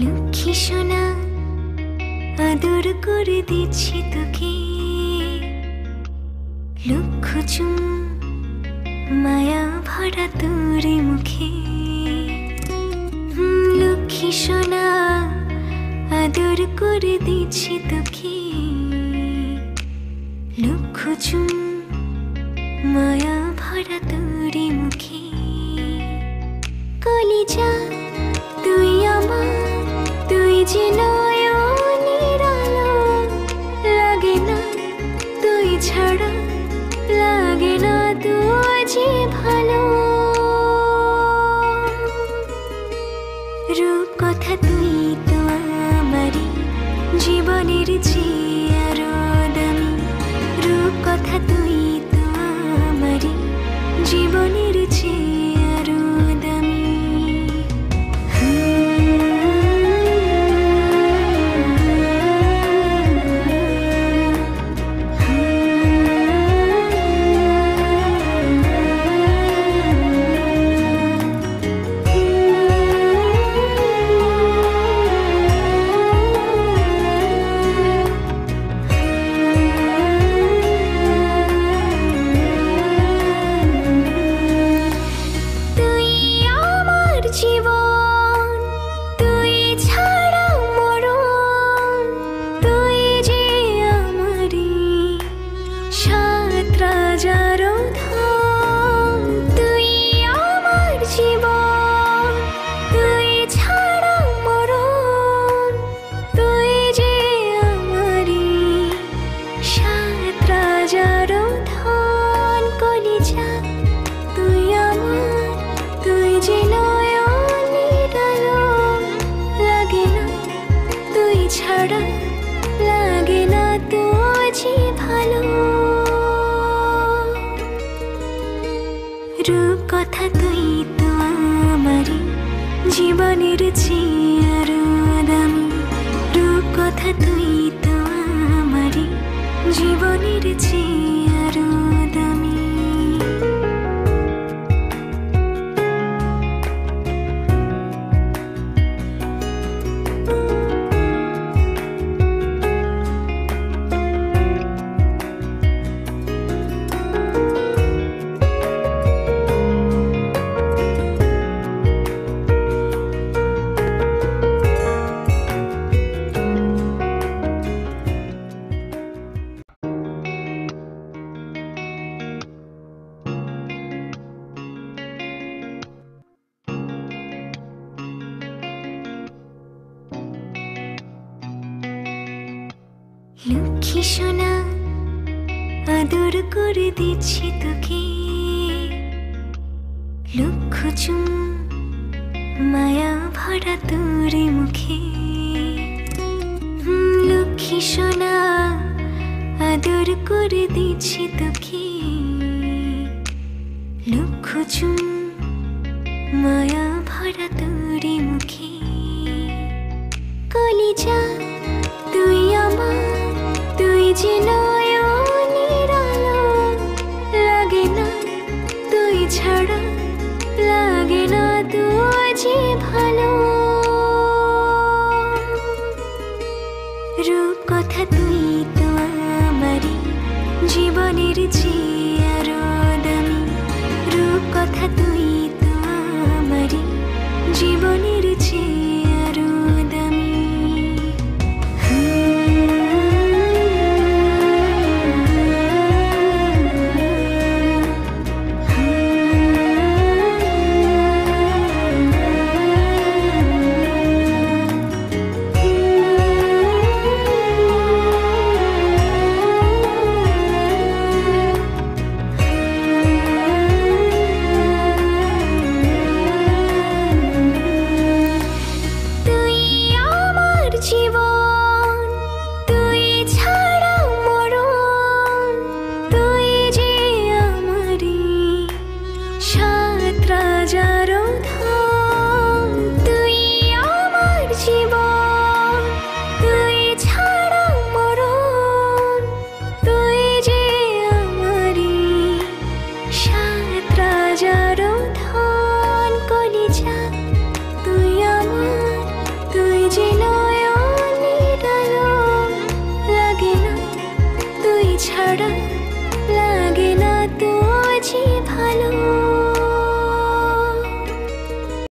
লক্ষ্মী সোনা আদর করে দিচ্ছি তোকে, লক্ষ চুম মায়া ভরা তোর মুখে। লক্ষ্মী সোনা আদর করে দিচ্ছি তোকে, লক্ষ চুম মায়া ভরা তোর মুখে। কলিজা তুই আমার, তুই যে নয়নের আলো, লাগে না তুই ছাড়া, লাগে না তুই যে ভালো। রূপ কথা তুই তো আমারই জীবনের চেয়ে আরো দামি, রূপ কথা তুই তো আমারই জীবনের চেয়ে আরো দামি। রূপ কথা তুই তো আমারই জীবনের চেয়ে আরো দামি, রূপ কথা তুই তো আমারই জীবনের চেয়ে আরো দামি। লক্ষ্মী সোনা আদর করে দিচ্ছি তোকে, লক্ষ চুম মায়া ভরা তোর মুখে। লক্ষ্মী সোনা আদর করে দিচ্ছি তোকে, লক্ষ চুম মায়া ভরা তোর মুখে। কলিজা তুই আমার, তুই যে নয়নের আলো, লাগে না তুই ছাড়া, লাগে না তুই যে ভালো। রূপ কথা তুই তো আমারই জীবনের চেয়ে আরো দামি, রূপ কথা তুই তো আমারই জীবনের চেয়ে আরো দামি। তুই যে ছাড়া লাগে না।